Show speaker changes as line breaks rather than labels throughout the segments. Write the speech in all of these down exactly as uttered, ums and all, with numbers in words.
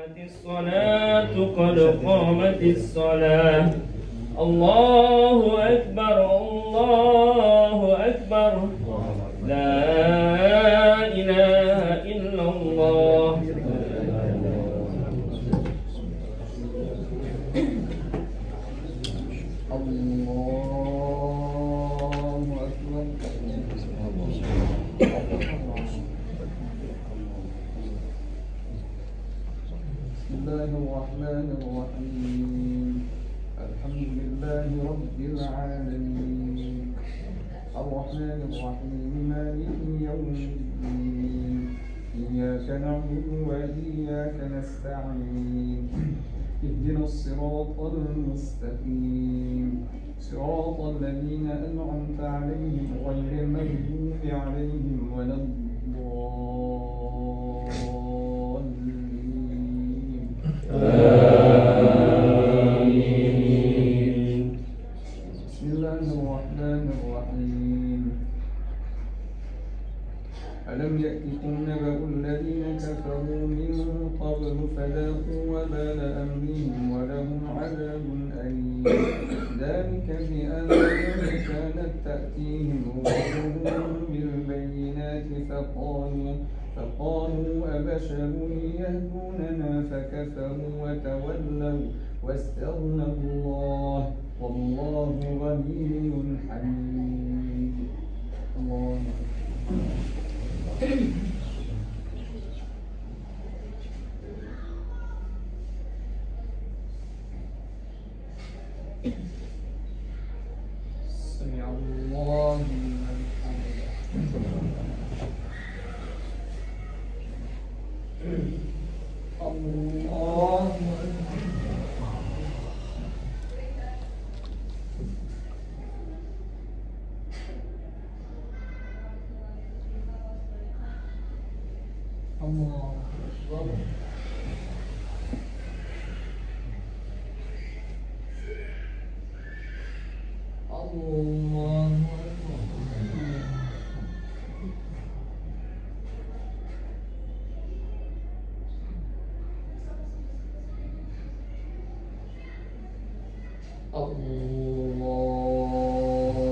الصلاة قد قامت الصلاة. الله أكبر الله أكبر لا إله إلا الله.
بسم الله الرحمن الرحيم. الحمد لله رب العالمين الرحمن الرحيم مالك يوم الدين إياك نعبد وإياك نستعين اهدنا الصراط المستقيم صراط الذين أنعمت عليهم غير المغضوب عليهم ولا الضالين. آمين. بسم الله الرحمن الرحيم. ألم يأتكم نبأ الذين كفروا من قبل فذاقوا وبال أمرهم ولهم عذاب أليم. ذلك بأنهم كانت تأتيهم رسلهم بالبينات فقالوا فقالوا أبشر يهدوننا فكفروا وتولوا واستغنى الله والله غني حميد. الله سمع الله لمن حمده. الله الله أكبر. الله الله.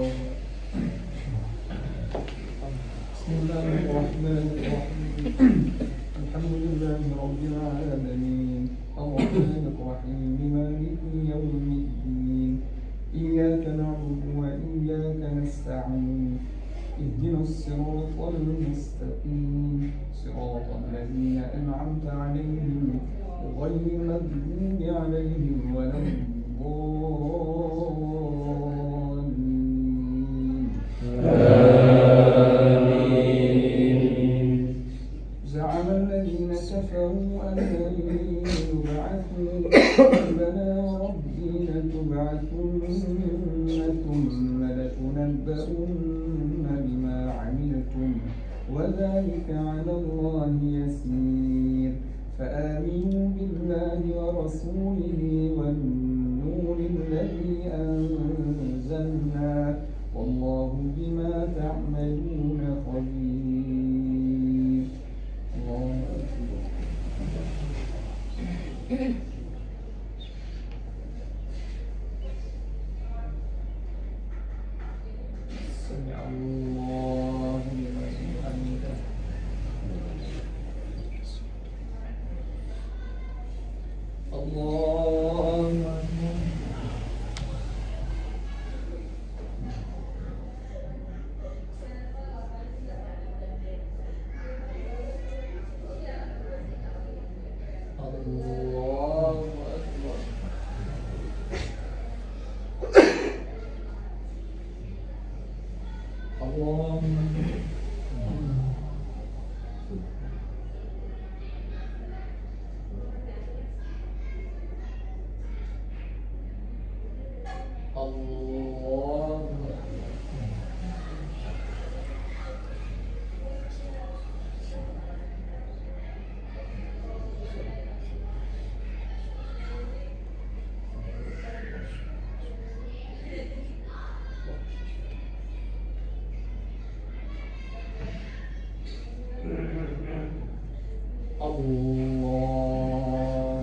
بسم الله الرحمن الرحيم. الحمد لله رب العالمين الرحمن الرحيم مالك يوم الدين إياك نعبد وإياك نستعين اهدنا الصراط المستقيم صراط الذين أنعمت عليهم غير المغضوب عليهم ولا الضالين. آمين. زعم الذين كفروا أن لن يبعثوا ربنا وربي لتبعثن ثم لتنبؤن بما عملتم وذلك على الله يسير. فآمنوا بالله ورسوله والنور الذي أنزلنا والله بما تعملون خبير. الله أكبر. سمع الله لمن حمده. الله أكبر. الله أكبر. الله الله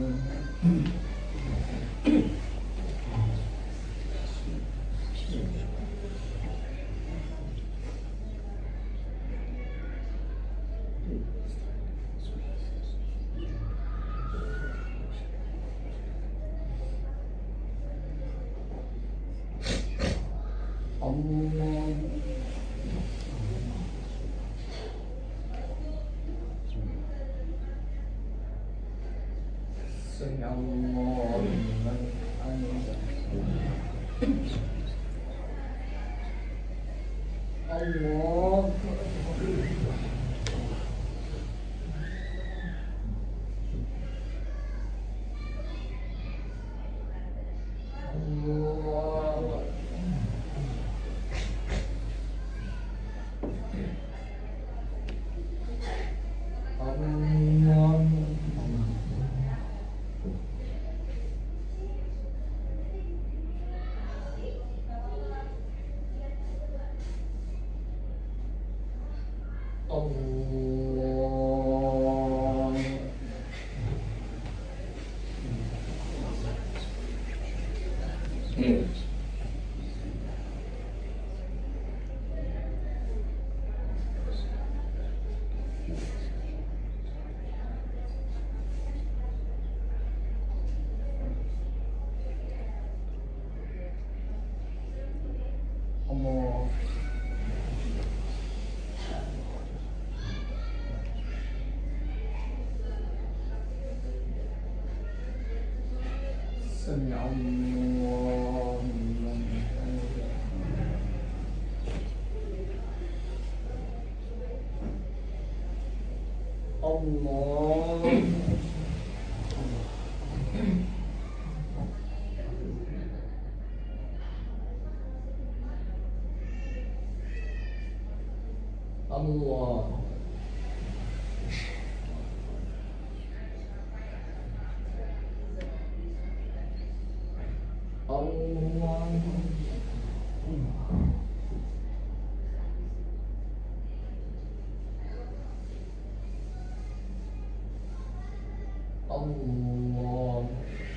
الله سمع الله لمن حمده الله الله سمع الله لمن حمده الله الله الله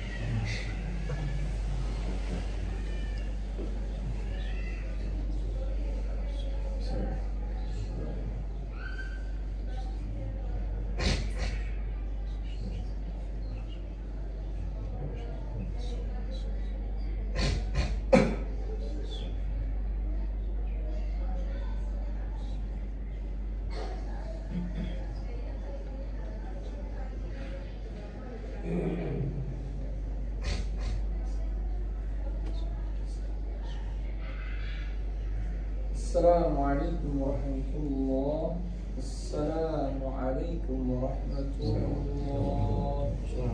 السلام عليكم ورحمة الله. السلام عليكم ورحمة الله.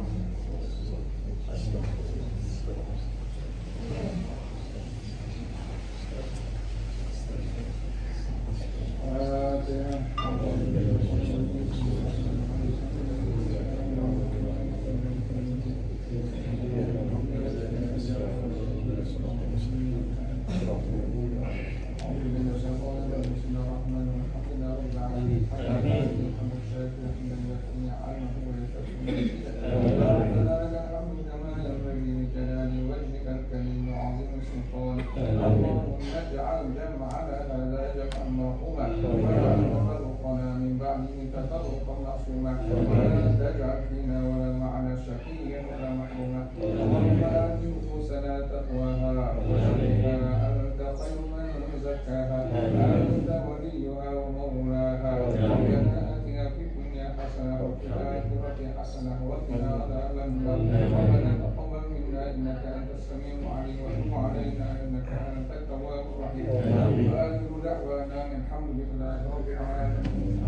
اللهم اجعل جمعنا هذا جمعا مرحوما واجعل تفرقنا من بعده تفرقا معصوما ولا تجعل فينا ولا معنا شقيا ولا محروما. اللهم آت نفوسنا تقواها وزكها أنت خير من زكاها أنت وليها ومولاها. ربنا آتنا في الدنيا حسنة وفي الآخرة حسنة وقنا عذاب النار. ربنا تقبل منا إنك أنت السميع العليم وتب علينا إنك أنت التواب الرحيم. وآخر دعوانا الحمد لله رب العالمين.